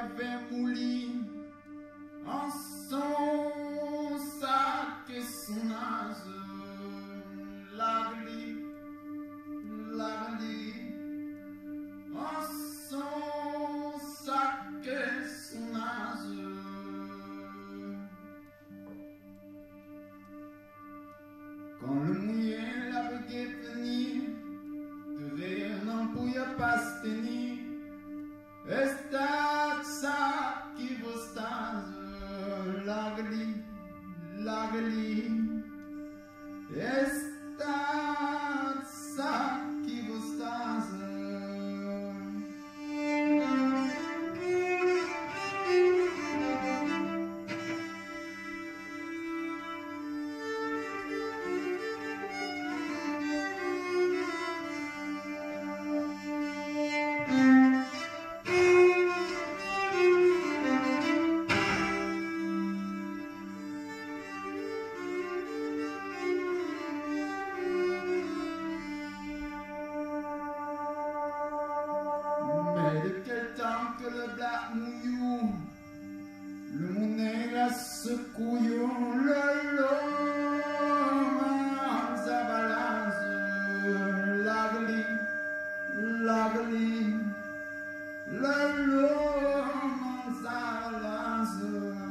avait mouli en son sac et son âge. L'agli, en son sac et son âge. Quand le mouillé l'avait venir, devait non pouvait pas se tenir. Estat ça qui vous stase, l'agli, estat ça qui vous stase. De quel temps que le black mouillou, le monnaie la secouillou, le long zabalaz, l'agli, le long zabalaz.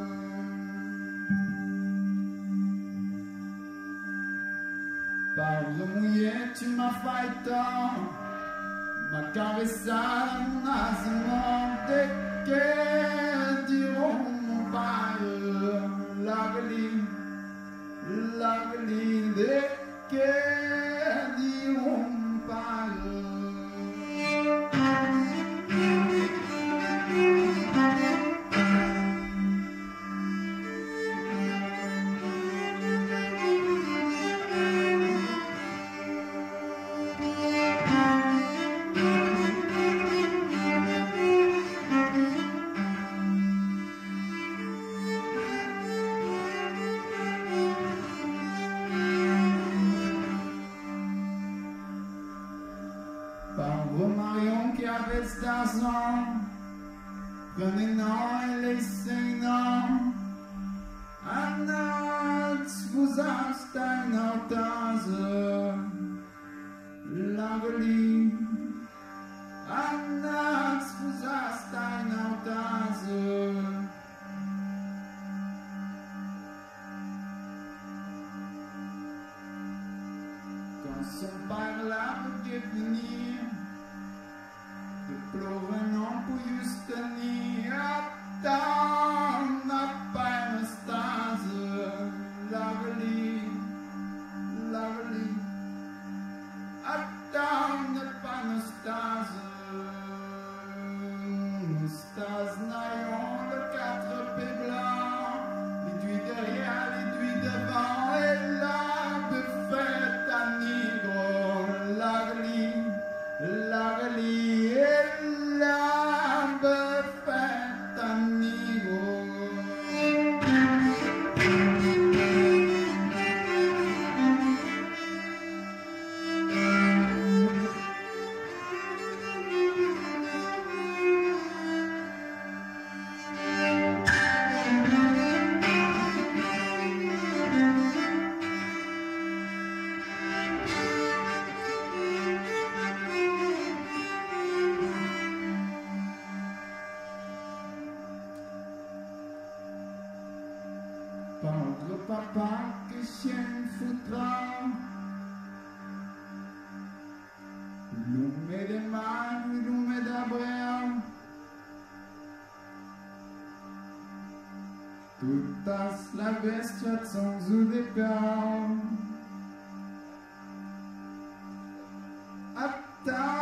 Par le mouillé tu m'as fait tant. Ma caressade, mon asement, dès que diront mon bail, l'agli, dès que diront mon bail. Pauvre Marion qui avait cet argent, prenez non et laissez non. Annat vous achetez un hortense, l'agli. Annat vous achetez un hortense. Quand son père là veut venir, de pleurer non pour juste tenir, attends n'a pas une stase, l'agli, attends n'a pas une stase n'ayons le 4 pieds blanc, l'éduit derrière, l'éduit devant, et la buffette à nigro, l'agli, et la buffette à nigro. Pauvre papa que chien foutra, lume de mar, lume d'abrea, toutes la bestia sans ou des peurs. Attends.